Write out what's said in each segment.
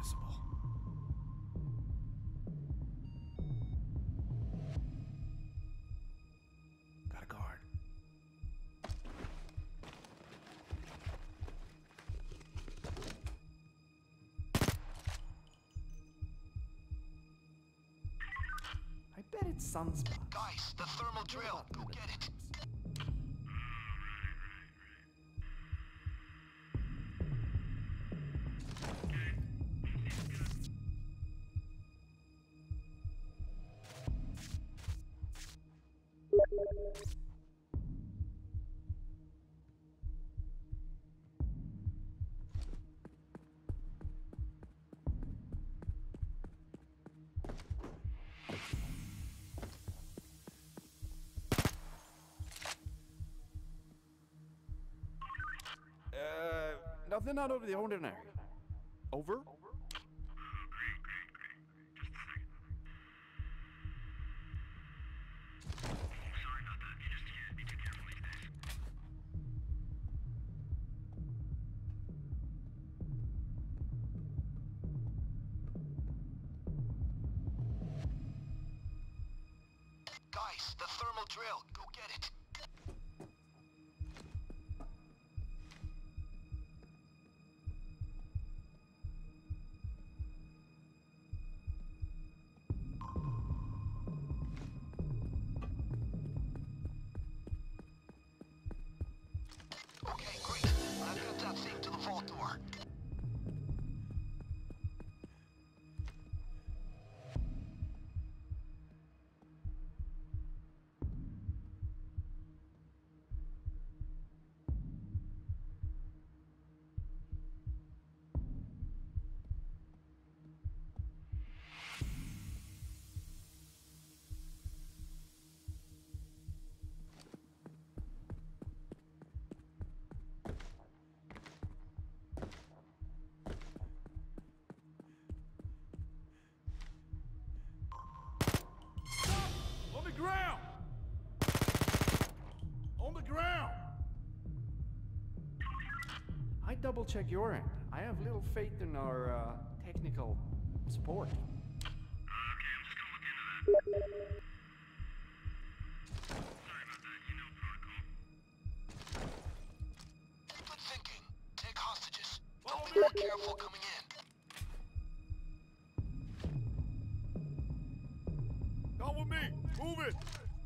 possible? Got a guard. I bet it's sunspots. Guys, the thermal drill. Go get it. Nothing out of the ordinary. Over? Guys, the thermal drill. Go get it. Okay, great. I've got that thing to the vault door. On the ground! On the ground! I double check your end. I have little faith in our technical support. Okay, I'm just gonna look into that. Sorry about that, you know protocol. Good thinking. Take hostages. Follow Don't be me. more careful coming in. Come with me! Move it!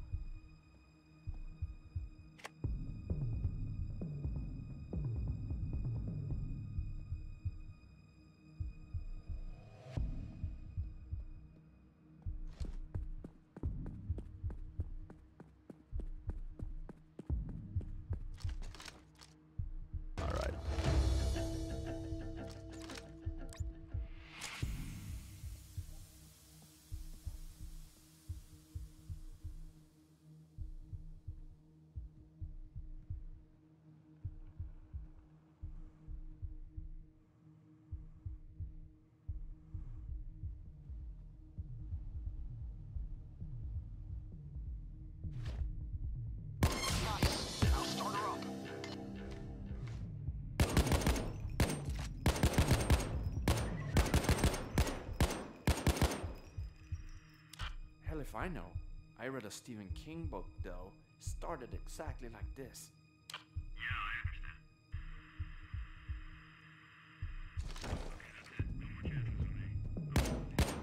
All right. Nice. Now start her up. Hell if I know. I read a Stephen King book, though. Started exactly like this. Yeah, I understand. Okay, that's it. No more chances for me.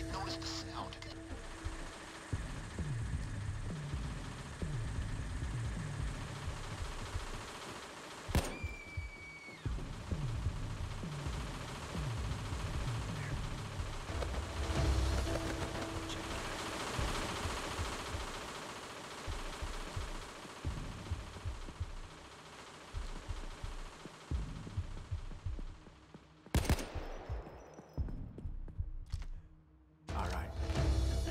might notice the sound. Alright,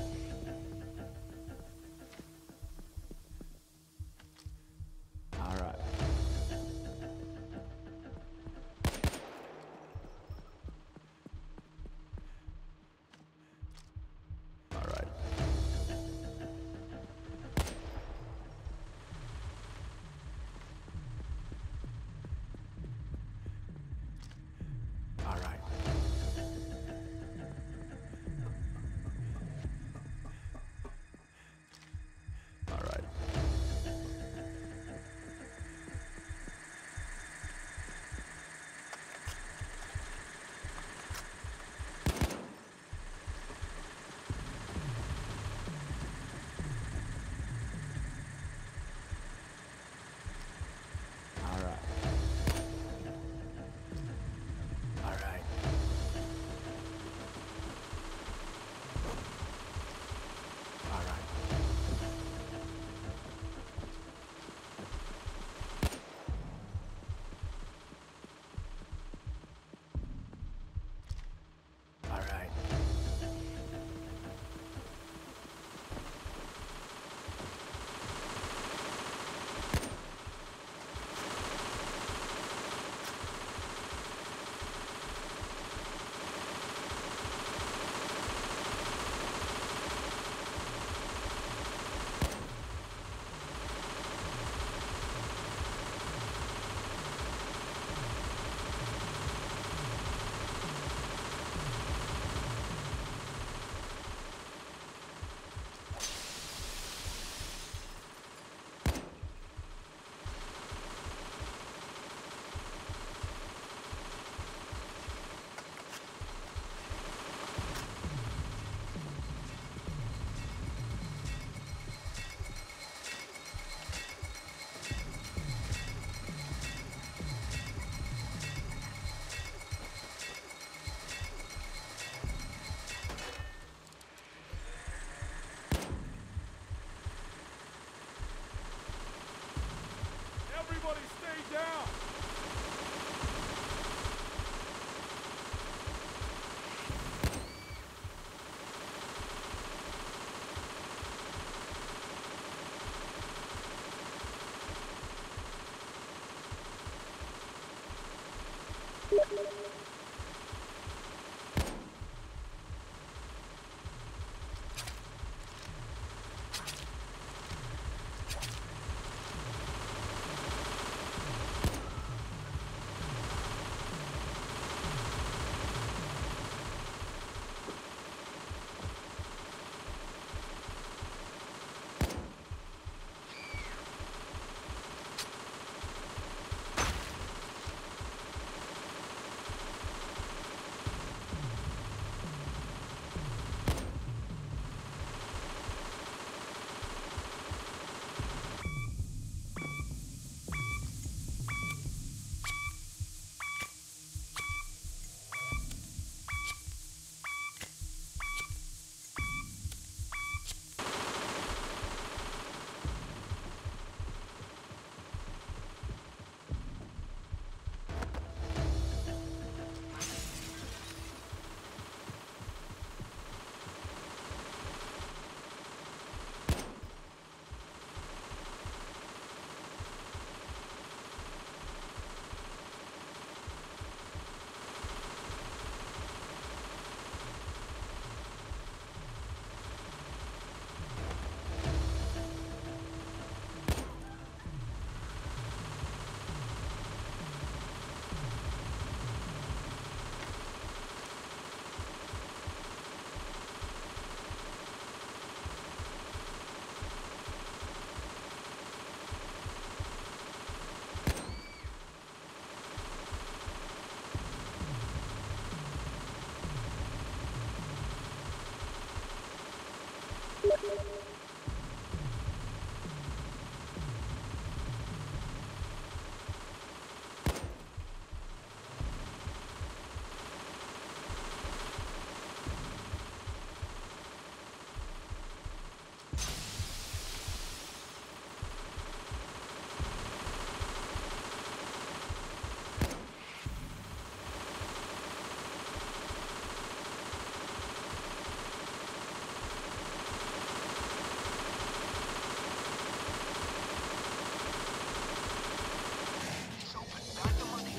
It's open. Back the money.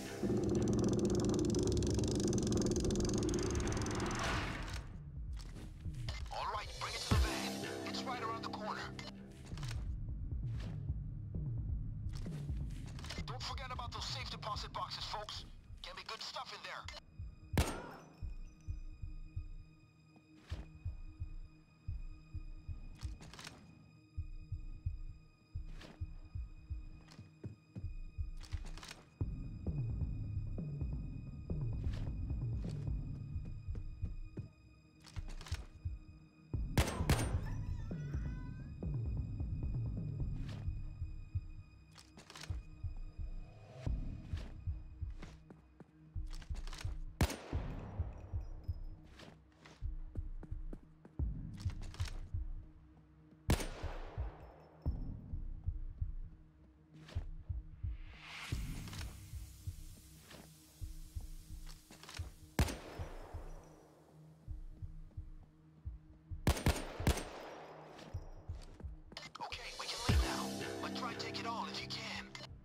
All right, bring it to the van. It's right around the corner. Don't forget about those safe deposit boxes, folks. Can be good stuff in there. Okay, we can leave now, but try and take it all if you can.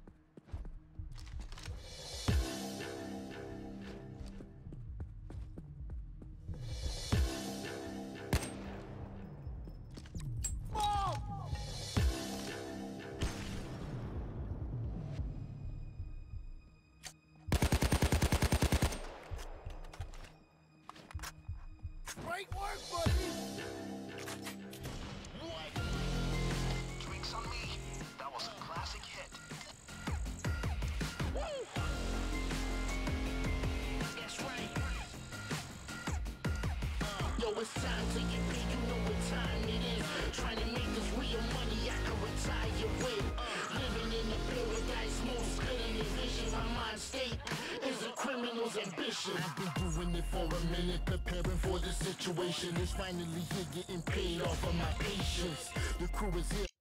Great work, buddy! Drinks on me. That was a classic hit. That's right. Yo, it's time to get big, you know what time it is. Trying to make this real money I can retire with. Living in the paradise, most good in the vision. My mind state is a criminal's ambition. I've been doing it for a minute, preparing for the situation. It's finally here, getting paid off of my patience. The crew is here.